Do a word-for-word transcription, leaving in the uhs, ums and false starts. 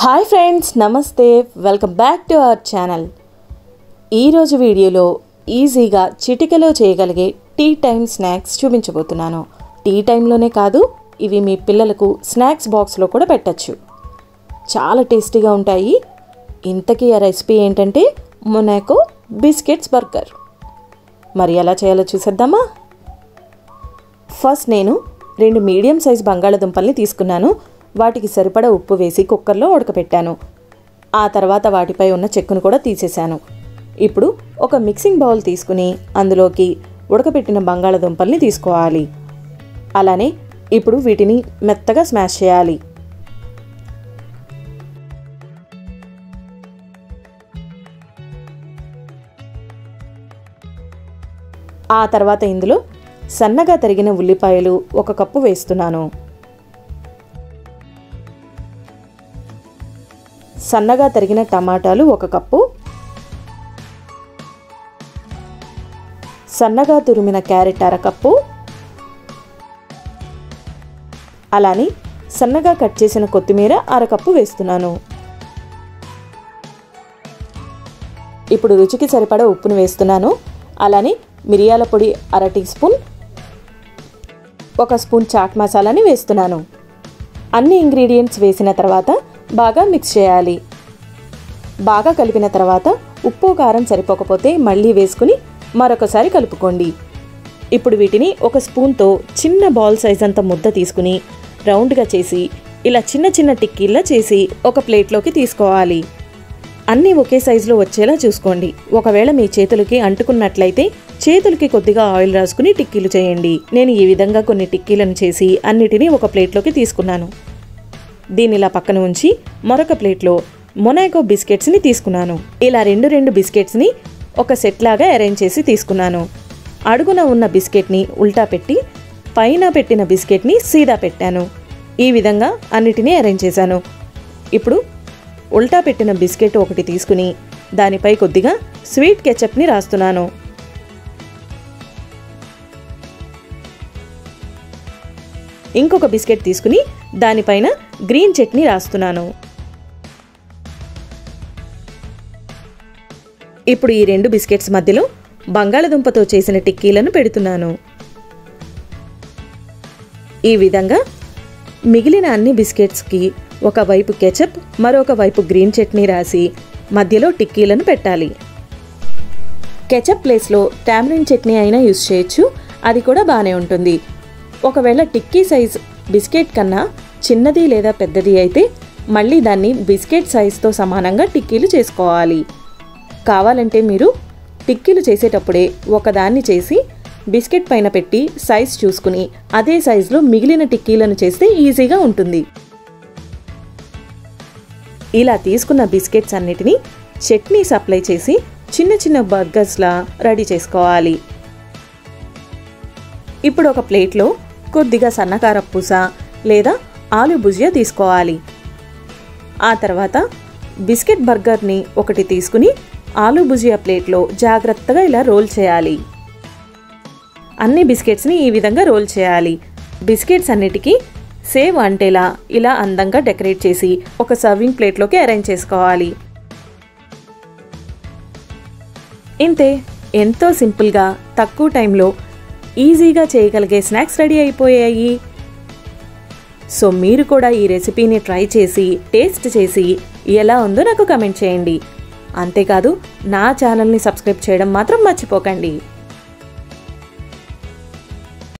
Hi friends, నమస్తే. Welcome back to our channel. ఈరోజు వీడియోలో ఈజీగా చిటికెలో చేయగలిగే టీ టైం స్నాక్స్ చూపించబోతున్నాను. టీ టైంలోనే కాదు, ఇవి మీ పిల్లలకు స్నాక్స్ బాక్స్లో కూడా పెట్టచ్చు. చాలా టేస్టీగా ఉంటాయి. ఇంతకీ ఆ రెసిపీ ఏంటంటే మొనాకో బిస్కెట్స్ బర్గర్. మరి ఎలా చేయాలో చూసేద్దామా? ఫస్ట్ నేను రెండు మీడియం సైజ్ బంగాళదుంపల్ని తీసుకున్నాను. వాటికి సరిపడా ఉప్పు వేసి కుక్కర్లో ఉడకపెట్టాను. ఆ తర్వాత వాటిపై ఉన్న చెక్కును కూడా తీసేశాను. ఇప్పుడు ఒక మిక్సింగ్ బౌల్ తీసుకుని అందులోకి ఉడకపెట్టిన బంగాళదుంపల్ని తీసుకోవాలి. అలానే ఇప్పుడు వీటిని మెత్తగా స్మాష్ చేయాలి. ఆ తర్వాత ఇందులో సన్నగా తరిగిన ఉల్లిపాయలు ఒక కప్పు వేస్తున్నాను. సన్నగా తరిగిన టమాటాలు ఒక కప్పు, సన్నగా తురిమిన క్యారెట్ అరకప్పు, అలానే సన్నగా కట్ చేసిన కొత్తిమీర అరకప్పు వేస్తున్నాను. ఇప్పుడు రుచికి సరిపడా ఉప్పును వేస్తున్నాను. అలానే మిరియాల పొడి అర టీ స్పూన్, ఒక స్పూన్ చాట్ మసాలాని వేస్తున్నాను. అన్ని ఇంగ్రీడియంట్స్ వేసిన తర్వాత బాగా మిక్స్ చేయాలి. బాగా కలిపిన తర్వాత ఉప్పు కారం సరిపోకపోతే మళ్ళీ వేసుకుని మరొకసారి కలుపుకోండి. ఇప్పుడు వీటిని ఒక స్పూన్తో చిన్న బాల్ సైజ్ అంత ముద్ద తీసుకుని రౌండ్గా చేసి ఇలా చిన్న చిన్న టిక్కీల్లా చేసి ఒక ప్లేట్లోకి తీసుకోవాలి. అన్నీ ఒకే సైజులో వచ్చేలా చూసుకోండి. ఒకవేళ మీ చేతులకి అంటుకున్నట్లయితే చేతులకి కొద్దిగా ఆయిల్ రాసుకుని టిక్కీలు చేయండి. నేను ఈ విధంగా కొన్ని టిక్కీలను చేసి అన్నిటినీ ఒక ప్లేట్లోకి తీసుకున్నాను. దీని ఇలా పక్కన ఉంచి మరొక ప్లేట్లో మొనాకో బిస్కెట్స్ని తీసుకున్నాను. ఇలా రెండు రెండు బిస్కెట్స్ని ఒక సెట్ లాగా అరేంజ్ చేసి తీసుకున్నాను. అడుగున ఉన్న బిస్కెట్ని ఉల్టా పెట్టి పైన పెట్టిన బిస్కెట్ని సీదా పెట్టాను. ఈ విధంగా అన్నిటినీ అరేంజ్ చేశాను. ఇప్పుడు ఉల్టా పెట్టిన బిస్కెట్ ఒకటి తీసుకుని దానిపై కొద్దిగా స్వీట్ కెచప్ని రాస్తున్నాను. ఇంకొక బిస్కెట్ తీసుకుని దానిపైన గ్రీన్ చట్నీ రాస్తున్నాను. ఇప్పుడు ఈ రెండు బిస్కెట్స్ మధ్యలో బంగాళదుంపతో చేసిన టిక్కీలను పెడుతున్నాను. ఈ విధంగా మిగిలిన అన్ని బిస్కెట్స్కి ఒకవైపు కెచప్, మరొక వైపు గ్రీన్ చట్నీ రాసి మధ్యలో టిక్కీలను పెట్టాలి. కెచప్ ప్లేస్లో టామరిన్ చట్నీ అయినా యూజ్ చేయొచ్చు, అది కూడా బాగానే ఉంటుంది. ఒకవేళ టిక్కీ సైజ్ బిస్కెట్ కన్నా చిన్నది లేదా పెద్దది అయితే మళ్ళీ దాన్ని బిస్కెట్ సైజ్తో సమానంగా టిక్కీలు చేసుకోవాలి. కావాలంటే మీరు టిక్కీలు చేసేటప్పుడే ఒకదాన్ని చేసి బిస్కెట్ పైన పెట్టి సైజ్ చూసుకుని అదే సైజులో మిగిలిన టిక్కీలను చేస్తే ఈజీగా ఉంటుంది. ఇలా తీసుకున్న బిస్కెట్స్ అన్నిటినీ చట్నీస్ అప్లై చేసి చిన్న చిన్న బర్గర్స్లా రెడీ చేసుకోవాలి. ఇప్పుడు ఒక ప్లేట్లో కొద్దిగా సన్నకారపూస లేదా ఆలు భుజియా తీసుకోవాలి. ఆ తర్వాత బిస్కెట్ బర్గర్ని ఒకటి తీసుకుని ఆలు భుజియా ప్లేట్లో జాగ్రత్తగా ఇలా రోల్ చేయాలి. అన్ని బిస్కెట్స్ని ఈ విధంగా రోల్ చేయాలి. బిస్కెట్స్ అన్నిటికీ సేవ్ అంటేలా ఇలా అందంగా డెకరేట్ చేసి ఒక సర్వింగ్ ప్లేట్లోకి అరేంజ్ చేసుకోవాలి. ఇంతే, ఎంతో సింపుల్గా తక్కువ టైంలో ఈజీగా చేయగలిగే స్నాక్స్ రెడీ అయిపోయాయి. సో మీరు కూడా ఈ రెసిపీని ట్రై చేసి టేస్ట్ చేసి ఎలా ఉందో నాకు కమెంట్ చేయండి. అంతేకాదు నా ఛానల్ని సబ్స్క్రైబ్ చేయడం మాత్రం మర్చిపోకండి.